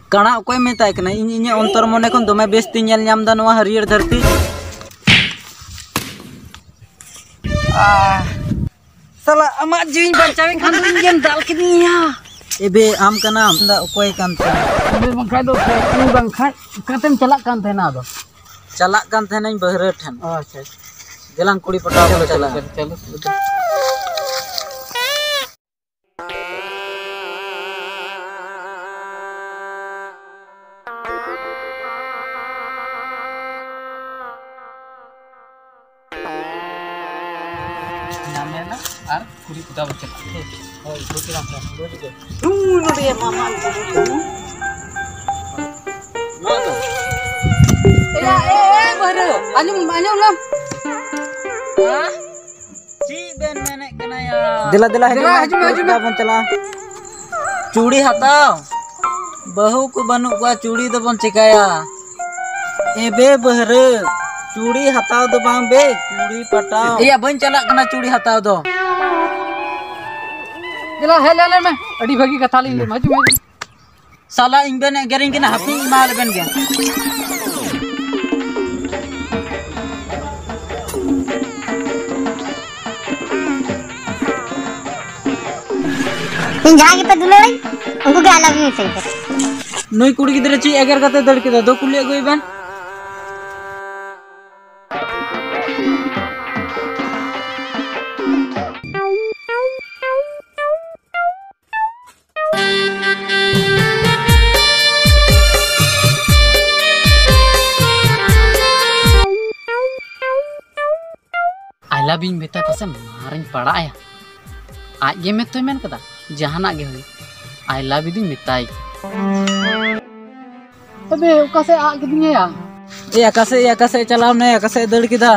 काना कोई मेताय कना इन इन अंतर मने खन दमे बेस्ती नेल नाम दा नवा हरियर धरती साला अमा जीवन बचावे खान इंजन दाल किनिया एबे आम कना दा कोई कानते एबे बंखाय दो तू बंखाय कतेम चलाक कान थेना दो चलाक कान थेना बहरे ठन अच्छा गेलां कुड़ी पटाव चला चलो नामेना आर कुड़ी पटाव चला होय बुकिरा बोलिगे नोडे मामा ना तो ए बहरे आलम lam ची बेन मैंने कना यार दिला हजू बन चला चूड़ी हटाओ बहू को बनू को चूड़ी दो बन चिकाया ए बे बहरे चूड़ी हटाओ दो बांग बे चूड़ी पटाओ ए बन चला कना चूड़ी हटाओ दो दिला हेले में अड़ी भागी कथा ली हजू साला इन बेन गेरिंग के ना हपी माल बेन गे इन जहां के पे दुले उनको के आई लव यू सही नई कुड़ी गिदरे ची एगर कते दड़ के दो कुली गई बन आई लव यू बेटा पसे मारन पड़ा या आज ये में तो मेन कदा जहाना गे हुई आई लव यू मिताई अबे ओका से आ गिदिया या ए आका से चलाव ने आका से दड़ किदा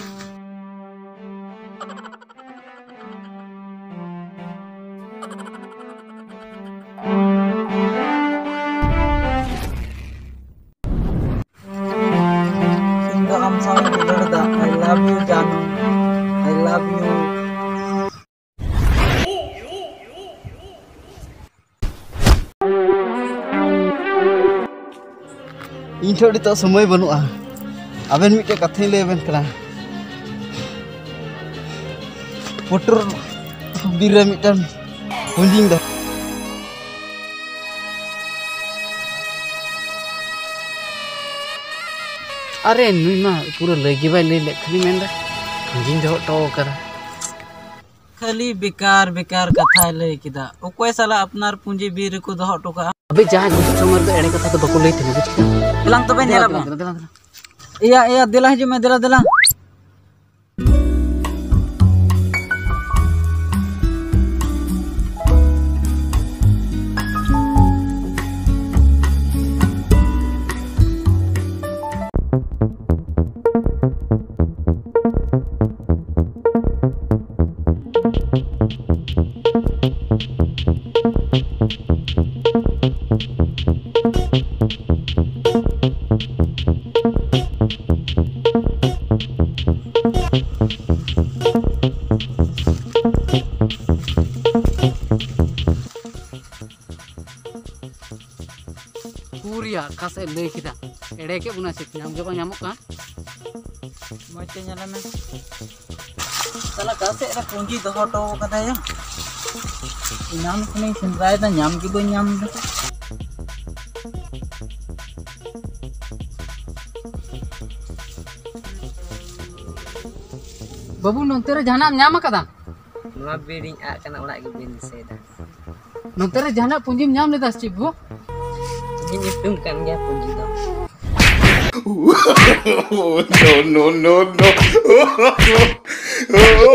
इंदा हम सामने दड़दा आई लव यू जानू आई लव यू इन थोड़ी तो समय बनुआ अबेन मिटे कथे लेबेन कला पुटर बीरे मिटन हुंजिंग दा अरे नुई मा पूरा लगी बाय ले खाली मेन दा हुंजिंग दो टो करा खाली बेकार बेकार कथा ले किदा ओकोय साला अपनार पूंजी बीर को दो टोका अबे जहां गुड समर दो एने कथा तो बको ले थे बुझ दिलांग तो बे नेला या दिला हजू में दिला पूरिया कासे ले किदा एड़े के बुना से नाम के बा नामो का मते नेला में साला कासे रे पूंजी दो टो कदा या नाम सुने सिंद्राय दा नाम की बो नाम बाबू नोते रे जहाना नाम कदा नवा बेडिंग आ कना ओड़ा के बेन सेदा नोते रे जहाना पूंजी नाम लेदा चिबो ini tum kan ya punji do no